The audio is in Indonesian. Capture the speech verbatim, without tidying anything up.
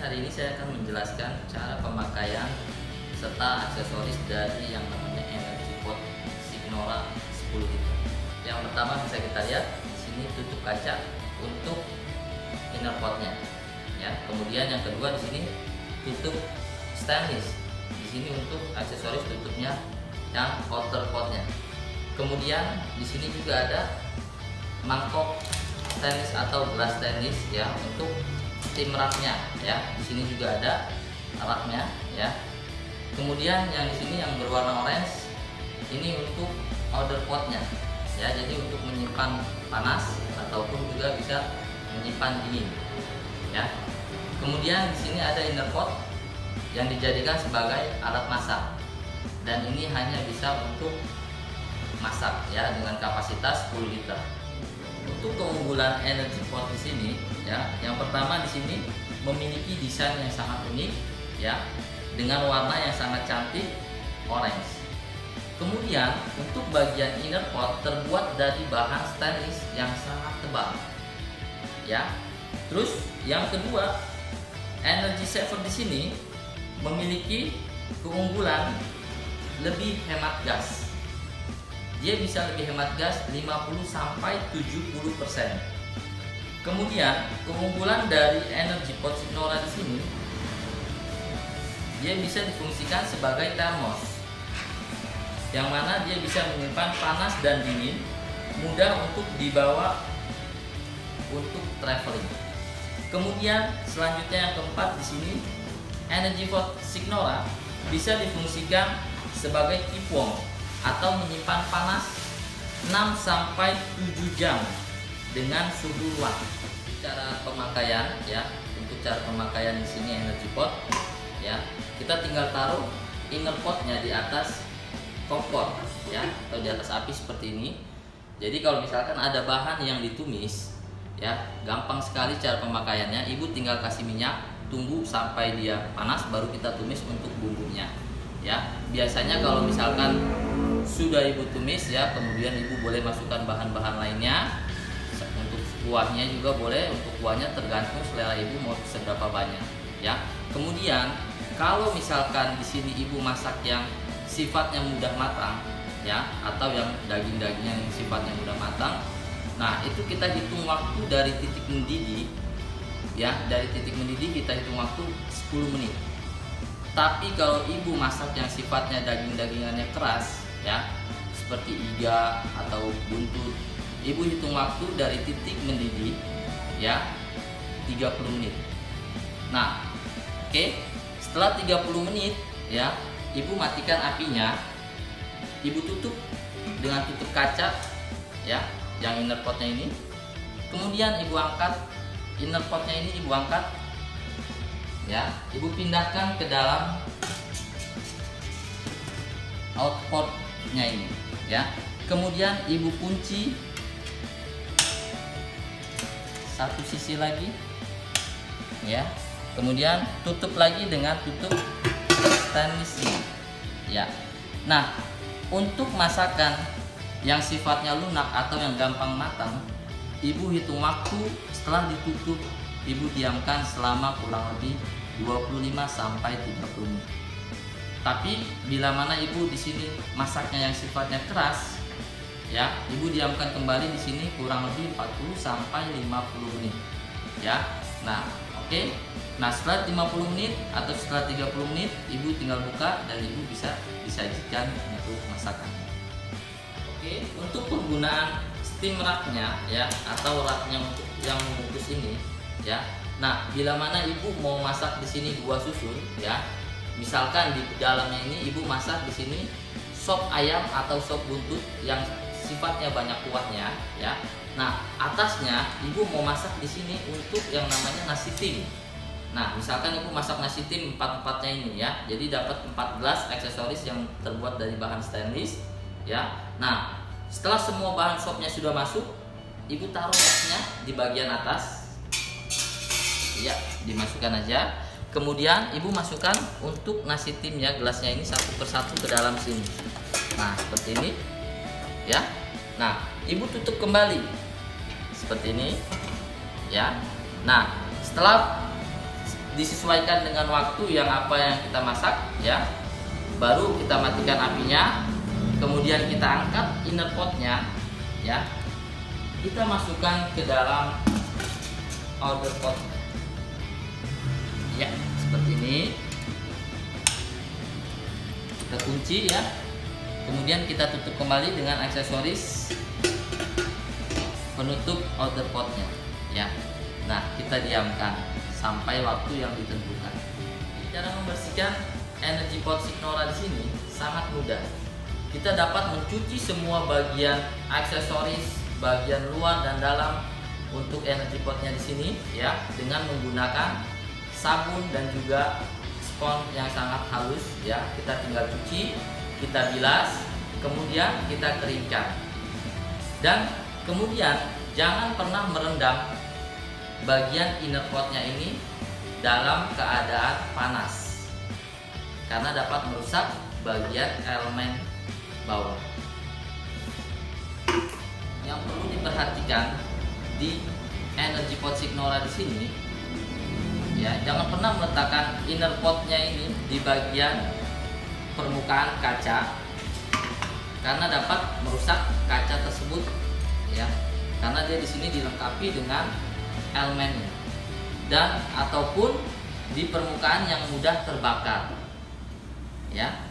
hari ini saya akan menjelaskan cara pemakaian serta aksesoris dari yang namanya Energy Pot Signora sepuluh liter. Yang pertama bisa kita lihat di sini tutup kaca untuk inner potnya, ya. Kemudian yang kedua di sini tutup stainless. Di sini untuk aksesoris tutupnya yang outer potnya. Kemudian di sini juga ada mangkok stainless atau gelas stainless, ya, untuk steam raknya, ya. Di sini juga ada raknya, ya. Kemudian yang di sini yang berwarna orange ini untuk outer potnya, ya. Jadi untuk menyimpan panas ataupun juga bisa menyimpan dingin, ya. Kemudian di sini ada inner pot yang dijadikan sebagai alat masak, dan ini hanya bisa untuk masak, ya, dengan kapasitas sepuluh liter. Untuk keunggulan Energy Pot di sini, ya, yang pertama di sini memiliki desain yang sangat unik, ya, dengan warna yang sangat cantik orange. Kemudian untuk bagian inner pot terbuat dari bahan stainless yang sangat tebal, ya. Terus yang kedua, Energy Saver di sini memiliki keunggulan lebih hemat gas. Dia bisa lebih hemat gas lima puluh sampai tujuh puluh persen. Kemudian keunggulan dari Energy Pot Signora di sini, dia bisa difungsikan sebagai termos, yang mana dia bisa menyimpan panas dan dingin, mudah untuk dibawa untuk traveling. Kemudian selanjutnya yang keempat di sini, Energy Pot Signora bisa difungsikan sebagai tipong atau menyimpan panas enam sampai tujuh jam dengan suhu ruang. Cara pemakaian, ya, untuk cara pemakaian di sini Energy Pot, ya, kita tinggal taruh inner potnya di atas kompor, ya, atau di atas api seperti ini. Jadi kalau misalkan ada bahan yang ditumis, ya, gampang sekali cara pemakaiannya. Ibu tinggal kasih minyak, tunggu sampai dia panas, baru kita tumis untuk bumbunya, ya. Biasanya kalau misalkan sudah ibu tumis, ya, kemudian ibu boleh masukkan bahan-bahan lainnya. Untuk kuahnya juga boleh, untuk kuahnya tergantung selera ibu mau seberapa banyak, ya. Kemudian kalau misalkan di sini ibu masak yang sifatnya mudah matang, ya, atau yang daging-dagingnya yang sifatnya mudah matang, nah itu kita hitung waktu dari titik mendidih, ya, dari titik mendidih kita hitung waktu sepuluh menit. Tapi kalau ibu masak yang sifatnya daging-dagingannya keras, ya, seperti iga atau buntut, ibu hitung waktu dari titik mendidih, ya, tiga puluh menit. Nah, oke, okay. Setelah tiga puluh menit, ya, ibu matikan apinya, ibu tutup dengan tutup kaca, ya, yang inner potnya ini. Kemudian ibu angkat inner potnya ini, ibu angkat, ya, ibu pindahkan ke dalam outputnya ini, ya. Kemudian ibu kunci satu sisi lagi, ya. Kemudian tutup lagi dengan tutup stainless ini, ya. Nah, untuk masakan yang sifatnya lunak atau yang gampang matang, ibu hitung waktu setelah ditutup, ibu diamkan selama kurang lebih dua puluh lima sampai tiga puluh menit. Tapi bila mana ibu di sini masaknya yang sifatnya keras, ya, ibu diamkan kembali di sini kurang lebih empat puluh sampai lima puluh menit, ya. Nah, oke. Okay. Nah, setelah lima puluh menit atau setelah tiga puluh menit, ibu tinggal buka dan ibu bisa disajikan untuk masakan. Oke, untuk penggunaan steam raknya, ya, atau raknya untuk yang membungkus ini, ya. Nah, bila mana ibu mau masak di sini dua susun, ya, misalkan di dalamnya ini ibu masak di sini sop ayam atau sop buntut yang sifatnya banyak kuahnya, ya. Nah, atasnya ibu mau masak di sini untuk yang namanya nasi tim. Nah, misalkan ibu masak nasi tim empat-empatnya ini, ya. Jadi dapat empat gelas aksesoris yang terbuat dari bahan stainless, ya. Nah, setelah semua bahan sopnya sudah masuk, ibu taruh gasnya di bagian atas, ya, dimasukkan aja. Kemudian ibu masukkan untuk nasi tim, ya, gelasnya ini satu persatu ke dalam sini. Nah, seperti ini, ya. Nah, ibu tutup kembali seperti ini, ya. Nah, setelah disesuaikan dengan waktu yang apa yang kita masak ya. Baru kita matikan apinya, kemudian kita angkat inner potnya ya. Kita masukkan ke dalam outer pot ya, seperti ini. Kita kunci ya, kemudian kita tutup kembali dengan aksesoris penutup outer potnya ya. Nah, kita diamkan sampai waktu yang ditentukan. Cara membersihkan energy pot Signora di sini sangat mudah. Kita dapat mencuci semua bagian aksesoris, bagian luar dan dalam untuk energy potnya di sini ya, dengan menggunakan sabun dan juga spons yang sangat halus ya. Kita tinggal cuci, kita bilas, kemudian kita keringkan. Dan kemudian jangan pernah merendam bagian inner potnya ini dalam keadaan panas, karena dapat merusak bagian elemen bawah. Yang perlu diperhatikan di energy pot Signora di sini ya, jangan pernah meletakkan inner potnya ini di bagian permukaan kaca, karena dapat merusak kaca tersebut ya, karena dia di sini dilengkapi dengan elemennya, dan ataupun di permukaan yang mudah terbakar ya.